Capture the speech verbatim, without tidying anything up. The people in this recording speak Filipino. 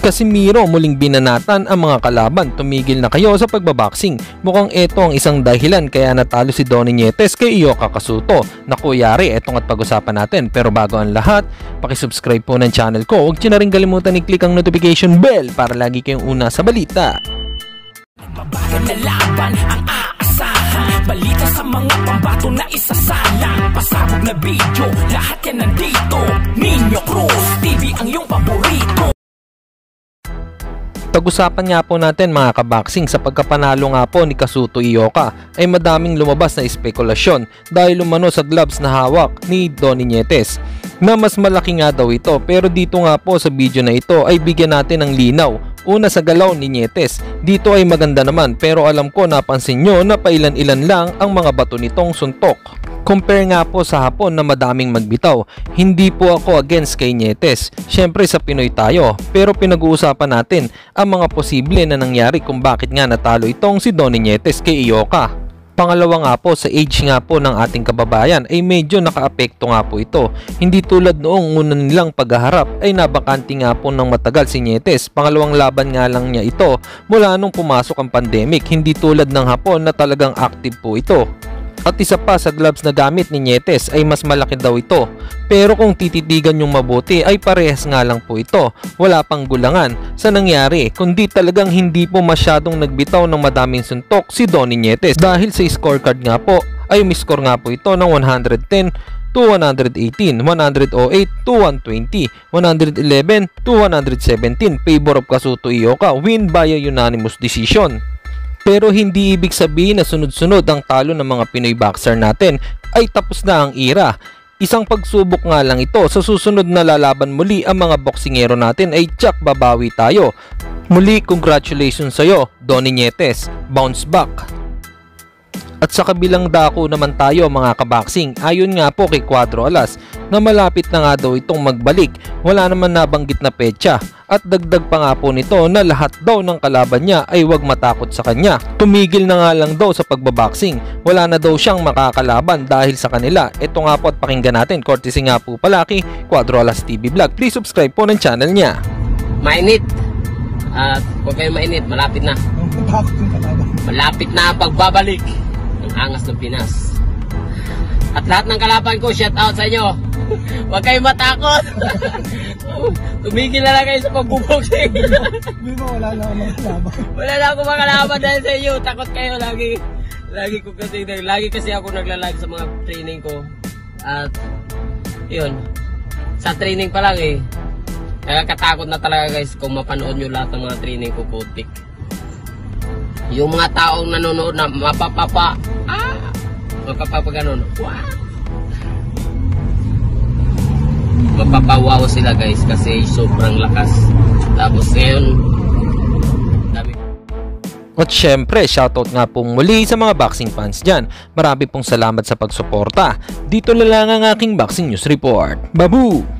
Casimero muling binanatan ang mga kalaban, tumigil na kayo sa pagbaboxing. Mukhang ito ang isang dahilan kaya natalo si Donnie Nietes kay Iyoka Kasuto. Naku yari, etong at pag-usapan natin. Pero bago ang lahat, pakisubscribe po ng channel ko. Huwag nyo na rin kalimutan i-click ang notification bell para lagi kayong una sa balita. Mabagal na laban ang aasahan, balita sa mga pambato na isasalang, pasabog na video, lahat yan nandito. Ninyo Cruz T V ang iyong paborito. Pag-usapan nga po natin mga kaboxing, sa pagkapanalo nga po ni Kasuto Iyoka ay madaming lumabas na espekulasyon dahil umano sa gloves na hawak ni Donnie Nietes na mas malaki nga daw ito, pero dito nga po sa video na ito ay bigyan natin ng linaw. Una sa galaw ni Nietes, dito ay maganda naman, pero alam ko napansin nyo na pailan-ilan lang ang mga bato nitong suntok. Compare nga po sa hapon na madaming magbitaw. Hindi po ako against kay Nietes, syempre sa Pinoy tayo, pero pinag-uusapan natin ang mga posible na nangyari kung bakit nga natalo itong si Donnie Nietes kay Iyoka. Pangalawa nga po, sa age nga po ng ating kababayan ay medyo nakaapekto nga po ito. Hindi tulad noong una nilang paghaharap ay nabakanti nga po ng matagal si Nietes. Pangalawang laban nga lang niya ito mula nung pumasok ang pandemic, hindi tulad ng hapon na talagang active po ito. At isa pa, sa gloves na gamit ni Nietes ay mas malaki daw ito. Pero kung tititigan yung mabuti ay parehas nga lang po ito. Wala pang gulangan sa nangyari, kundi talagang hindi po masyadong nagbitaw ng madaming suntok si Donnie Nietes. Dahil sa scorecard nga po ay umiscore nga po ito ng one ten to one eighteen, one oh eight to one twenty, one eleven to one seventeen. Favor of Kasuto Iyoka, win by a unanimous decision. Pero hindi ibig sabihin na sunod-sunod ang talo ng mga Pinoy boxer natin ay tapos na ang era. Isang pagsubok nga lang ito. Sa susunod na lalaban muli ang mga boksingero natin ay tsak babawi tayo. Muli, congratulations sa'yo, Donnie Nietes. Bounce back. At sa kabilang dako naman tayo mga kaboxing, ayon nga po kay Quadro Alas na malapit na nga daw itong magbalik. Wala naman nabanggit na petsa. At dagdag pa nga po nito na lahat daw ng kalaban niya ay wag matakot sa kanya. Tumigil na nga lang daw sa pagbaboxing. Wala na daw siyang makakalaban dahil sa kanila. Ito nga po at pakinggan natin. Courtesy nga po pala kay Quadro Alas T V Vlog. Please subscribe po ng channel niya. Mainit. At huwag kayo mainit. Malapit na. Malapit na ang pagbabalik ng angas ng Pinas. At lahat ng kalaban ko, shout out sa inyo. Huwag kayo matakot. Tumigil na lang kayo sa pagbuboxing. Hindi mo, wala na akong makalaban. Wala na akong makalaban dahil sa inyo. Takot kayo lagi. Lagi ko kasi, lagi kasi ako naglalag sa mga training ko. At yun, sa training pa lang eh. Nakakatakot na talaga guys kung mapanood nyo lahat ng mga training ko, putik. Yung mga taong nanonood na mapapapa, ah, mapapapa ganun, wow. Mapapawaw sila guys kasi sobrang lakas. Tapos ngayon dami. At syempre, shoutout nga pong muli sa mga boxing fans dyan. Marami pong salamat sa pagsuporta. Dito na lang ang aking boxing news report. Babu!